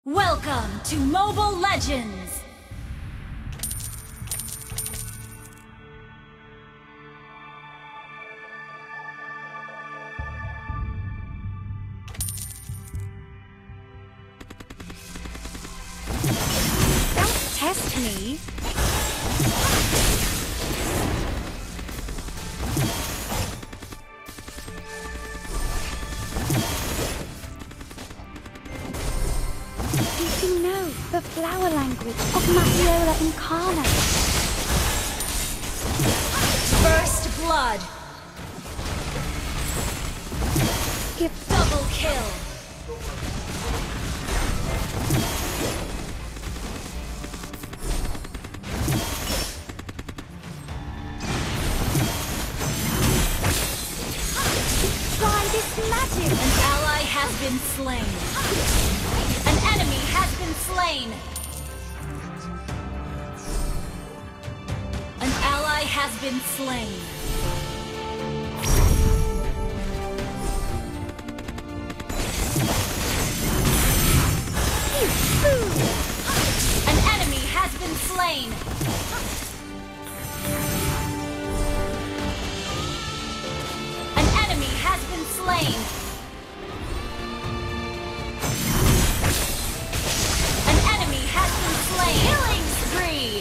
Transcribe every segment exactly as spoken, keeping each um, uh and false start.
Welcome to Mobile Legends! Don't test me! Do you know the flower language of Matiola Incarnate? First blood! Give Double kill! try this magic! An ally has been slain. An enemy has been slain. An ally has been slain. An enemy has been slain. An enemy has been slain. An enemy has been slain. Killing spree.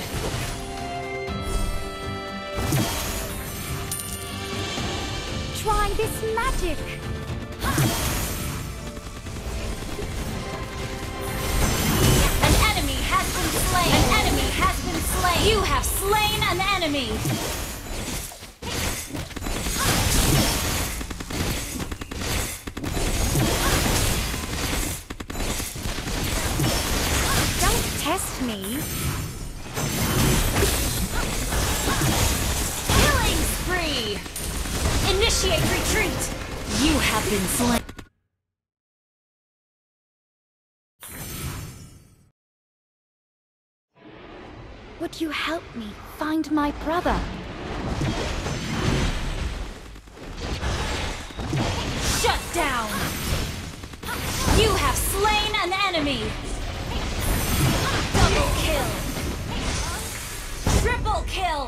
Try this magic! An enemy has been slain. An enemy has been slain. You have slain an enemy. Don't test me! Killing spree. Initiate retreat. You have been slain. Would you help me find my brother? Shut down. You have slain an enemy. Double kill. Triple kill.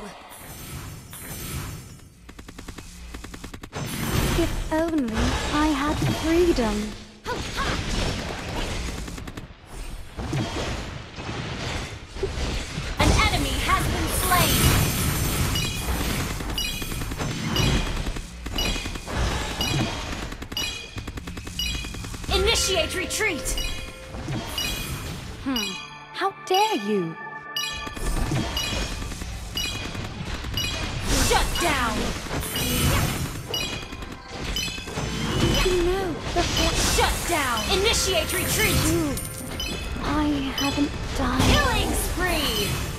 If only I had freedom. An enemy has been slain. Initiate retreat. Hmm. How dare you? Shut down. Do you know the fl- Shut down. Initiate retreat. Ooh, I haven't died. Killing spree.